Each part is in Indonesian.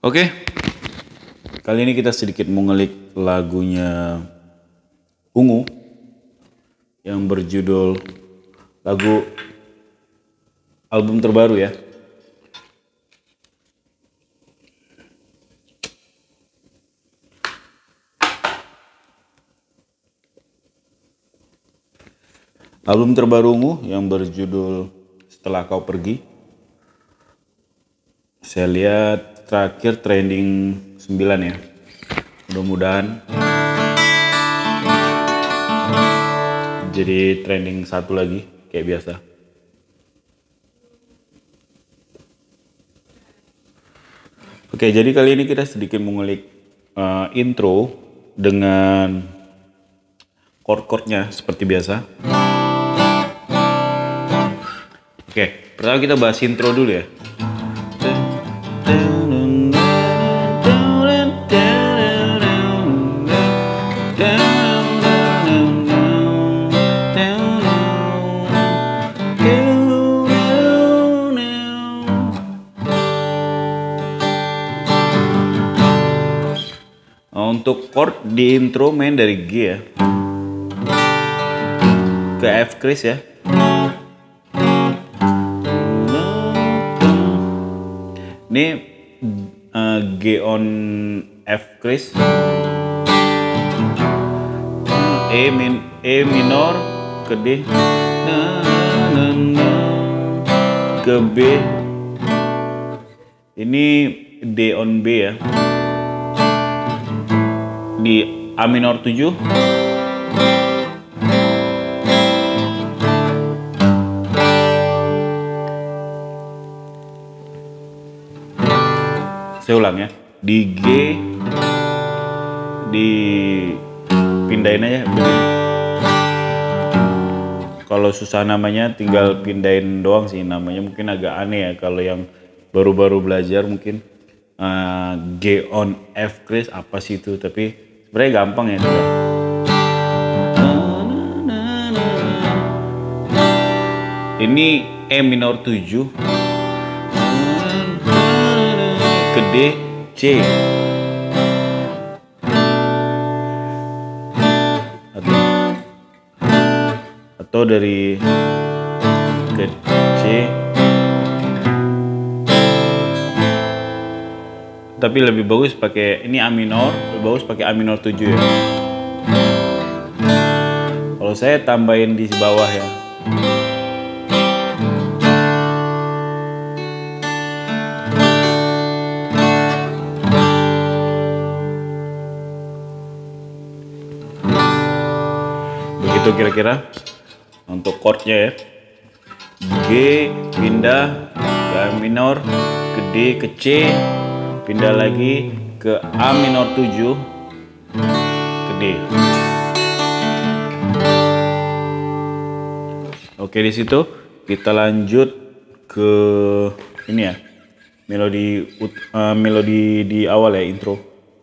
Oke, kali ini kita sedikit mengulik lagunya Ungu yang berjudul lagu album terbaru ya. Album terbaru Ungu yang berjudul Setelah Kau Pergi. Saya lihat terakhir trending 9 ya. Mudah-mudahan jadi trending 1 lagi kayak biasa. Oke, jadi kali ini kita sedikit mengulik intro dengan chord-chordnya seperti biasa. Oke, pertama kita bahas intro dulu ya. Untuk chord di intro main dari G ya ke F chris ya. Ini G on F chris, E minor ke D, ke B. Ini D on B ya. Di A minor 7. Saya ulang ya, di G dipindahin aja begini. Kalau susah namanya tinggal pindahin doang sih, namanya mungkin agak aneh ya kalau yang baru-baru belajar mungkin. G on F chris apa sih itu, tapi sebenarnya gampang ya. Ini E minor 7 ke D, C, atau dari ke C, tapi lebih bagus pakai ini A minor, lebih bagus pakai A minor 7 ya. Kalau saya tambahin di bawah ya. Begitu kira-kira untuk chordnya ya. G pindah ke A minor, ke D, ke C, pindah lagi ke A minor 7, ke D. Oke, di situ kita lanjut ke ini ya, melodi di awal ya, intro.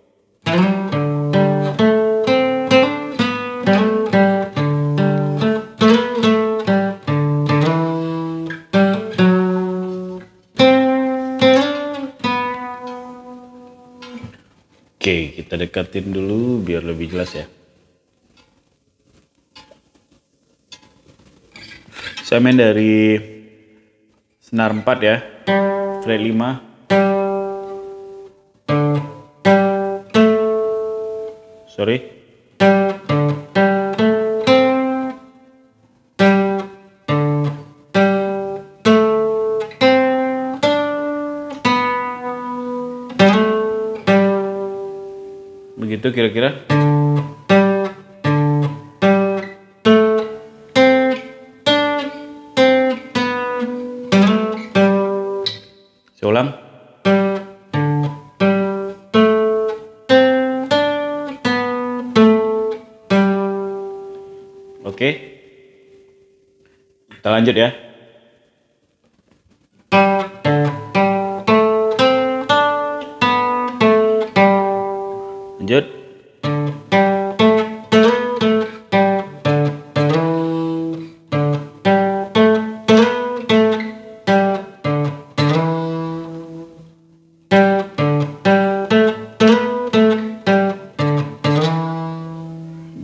Oke, kita dekatin dulu biar lebih jelas ya. Saya main dari senar 4 ya, fret 5. Sorry. Begitu kira-kira. Saya ulang. Oke. Kita lanjut ya. Lanjut.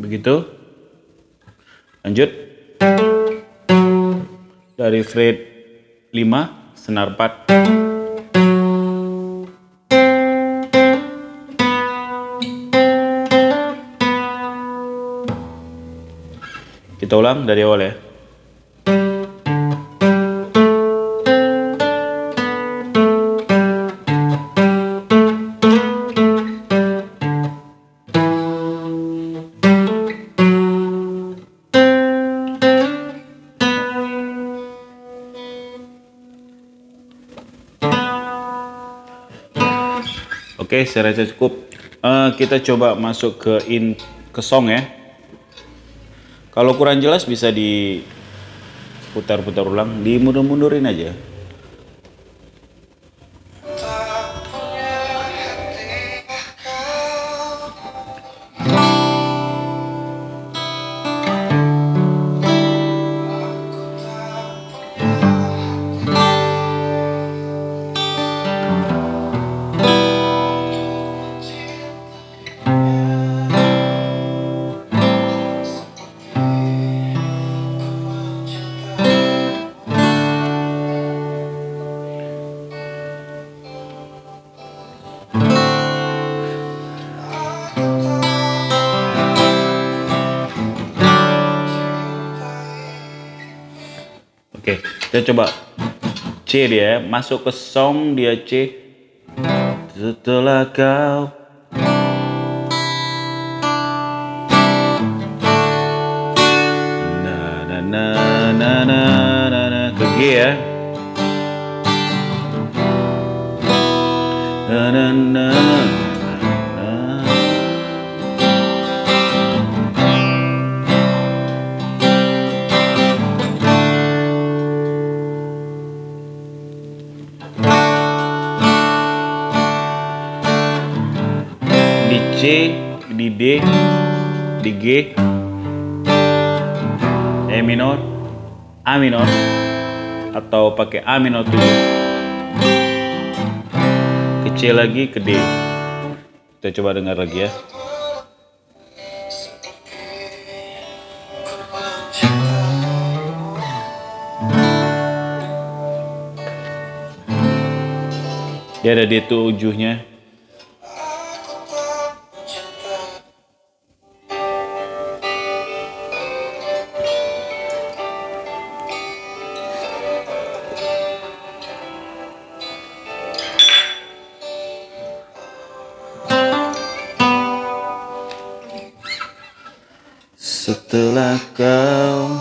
Begitu. Lanjut. Dari fret 5, senar 4. Kita ulang dari awal ya. Oke, saya rasa cukup. Kita coba masuk ke song ya. Kalau kurang jelas bisa diputar-putar ulang, dimundur-mundurin aja. Oke, kita coba C dia, masuk ke song dia C. Setelah kau ke G ya. Di C, di D, di G, E minor, A minor, atau pakai A minor 7, ke C lagi, ke D. Kita coba dengar lagi ya. Dia ada di tujuhnya. Setelah kau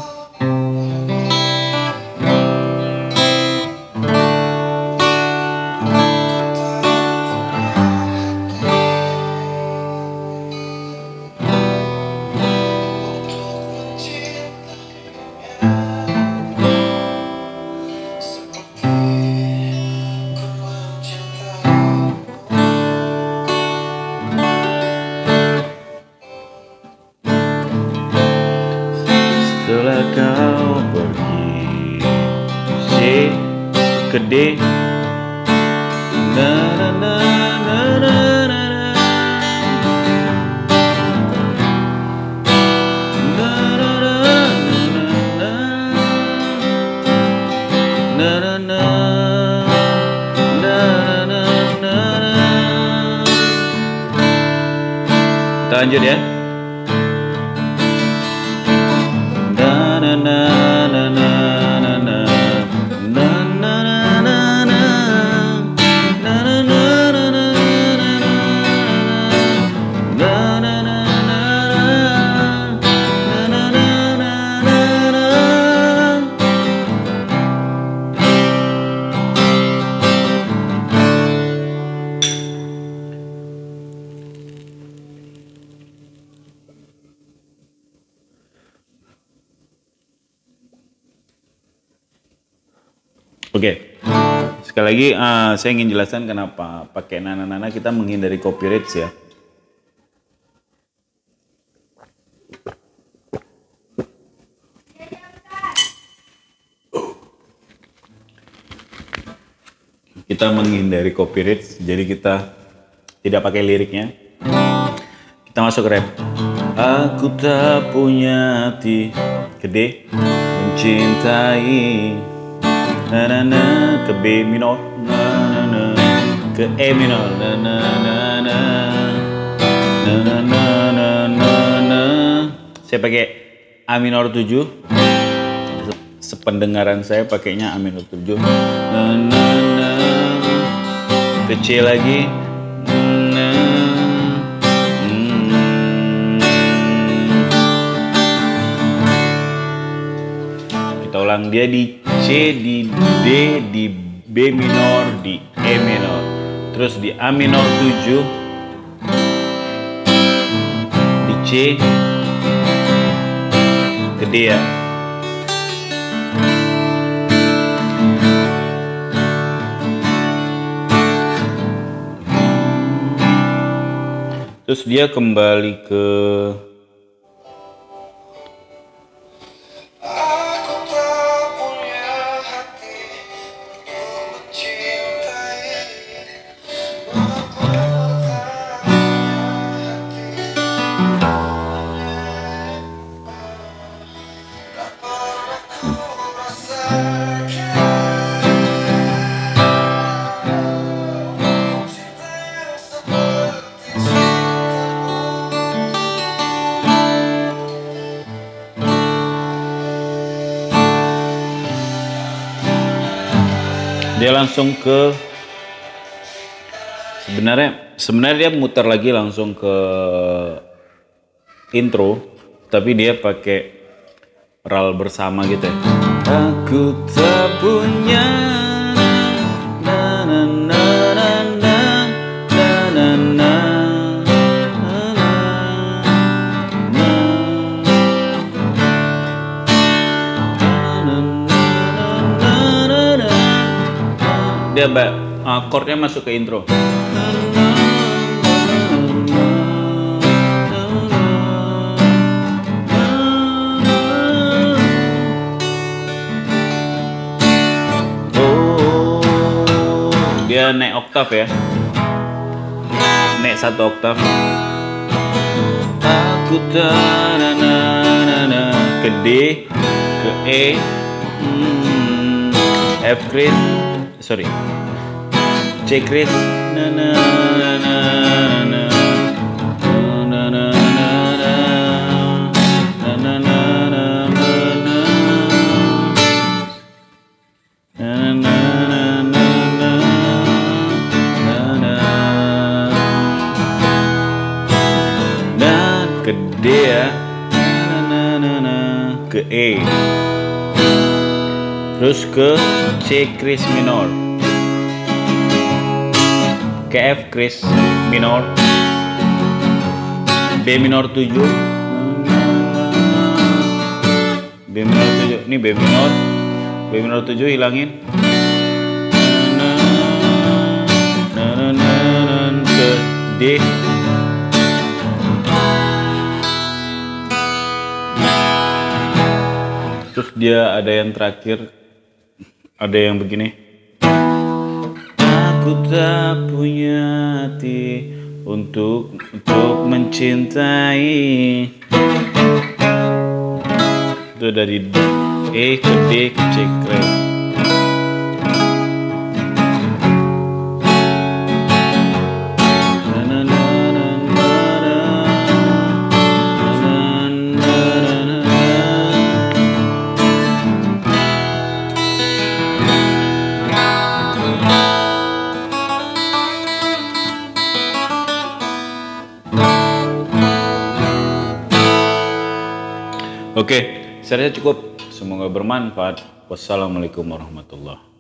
pergi, C ke D, na na na na na na kita lanjut ya. Oke, sekali lagi saya ingin jelaskan kenapa pakai nana-nana, kita menghindari copyright ya. Kita menghindari copyright, jadi kita tidak pakai liriknya. Kita masuk rap. Aku tak punya hati. Ke D, mencintai. Na na na, ke B minor. Na na na, ke E minor. Na na na na. Na na na na na na. Saya pakai A minor 7. Sependengaran saya pakainya A minor 7. Na na na. Ke C lagi. Na. Kita ulang, dia di C, di D, di B minor, di E minor, terus di A minor 7, di C, ke D ya. Terus dia kembali ke dia langsung ke sebenarnya dia muter lagi langsung ke intro, tapi dia pakai ral bersama gitu ya. Aku tak punya na na na na na na na na. Dia chordnya masuk ke intro. Oh, dia naik oktav ya, naik 1 oktav. Aku tak na na na na, ke D, ke E, F kris. Sorry, C kris, na na na na na na na na na na na ke D ya, ke E, terus ke C kris minor, ke F kris minor, B minor 7, B minor 7, ini B minor 7 hilangin, ke D, terus dia ada yang terakhir, ada yang begini. Aku tak punya hati untuk mencintai. Itu dari E ke D ke C ke E. Oke, saya rasa cukup. Semoga bermanfaat. Wassalamualaikum warahmatullahi wabarakatuh.